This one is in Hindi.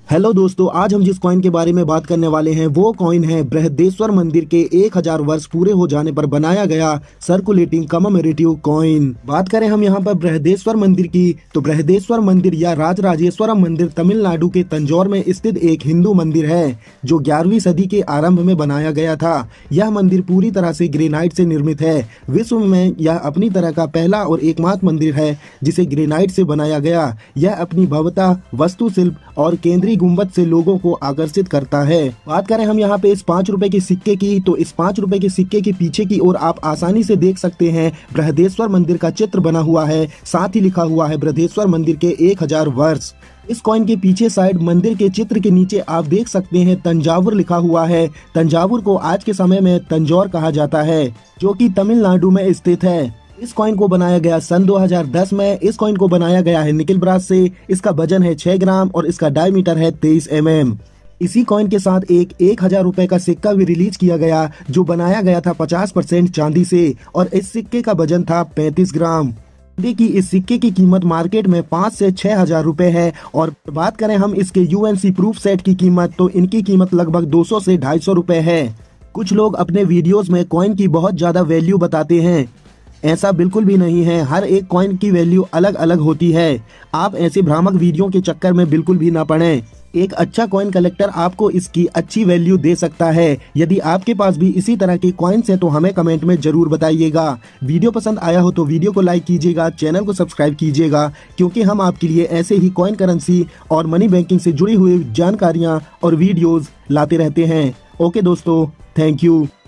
हेलो दोस्तों, आज हम जिस कॉइन के बारे में बात करने वाले हैं वो कॉइन है बृहदेश्वर मंदिर के 1000 वर्ष पूरे हो जाने पर बनाया गया सर्कुलेटिंग कममेरेटिव कॉइन। बात करें हम यहाँ पर बृहदेश्वर मंदिर की, तो बृहदेश्वर मंदिर या राजराजेश्वरम मंदिर तमिलनाडु के तंजौर में स्थित एक हिंदू मंदिर है जो 11वीं सदी के आरंभ में बनाया गया था। यह मंदिर पूरी तरह से ग्रेनाइट से निर्मित है। विश्व में यह अपनी तरह का पहला और एकमात्र मंदिर है जिसे ग्रेनाइट से बनाया गया। यह अपनी भव्यता, वास्तुशिल्प और केंद्रीय गुंबद से लोगों को आकर्षित करता है। बात करें हम यहाँ पे इस 5 रुपए के सिक्के की, तो इस 5 रुपए के सिक्के के पीछे की ओर आप आसानी से देख सकते हैं बृहदेश्वर मंदिर का चित्र बना हुआ है। साथ ही लिखा हुआ है बृहदेश्वर मंदिर के 1000 वर्ष। इस कॉइन के पीछे साइड मंदिर के चित्र के नीचे आप देख सकते हैं तंजावुर लिखा हुआ है। तंजावुर को आज के समय में तंजौर कहा जाता है जो कि तमिलनाडु में स्थित है। इस कॉइन को बनाया गया सन 2010 में। इस कॉइन को बनाया गया है निकेल ब्रास से। इसका वजन है 6 ग्राम और इसका डायमीटर है 23 mm। इसी कॉइन के साथ एक 1000 रुपए का सिक्का भी रिलीज किया गया जो बनाया गया था 50% चांदी से और इस सिक्के का वजन था 35 ग्राम। देखिए, इस सिक्के की कीमत मार्केट में 5 से 6 हजार रुपए है। और बात करें हम इसके UNC प्रूफ सेट की कीमत, तो इनकी कीमत लगभग 200 से 250 रुपए है। कुछ लोग अपने वीडियोस में कॉइन की बहुत ज्यादा वैल्यू बताते हैं, ऐसा बिल्कुल भी नहीं है। हर एक कॉइन की वैल्यू अलग अलग होती है। आप ऐसे भ्रामक वीडियो के चक्कर में बिल्कुल भी ना पड़ें। एक अच्छा कॉइन कलेक्टर आपको इसकी अच्छी वैल्यू दे सकता है। यदि आपके पास भी इसी तरह के कॉइन्स हैं तो हमें कमेंट में जरूर बताइएगा। वीडियो पसंद आया हो तो वीडियो को लाइक कीजिएगा, चैनल को सब्सक्राइब कीजिएगा, क्योंकि हम आपके लिए ऐसे ही कॉइन करेंसी और मनी बैंकिंग से जुड़ी हुई जानकारियाँ और वीडियोज लाते रहते हैं। ओके दोस्तों, थैंक यू।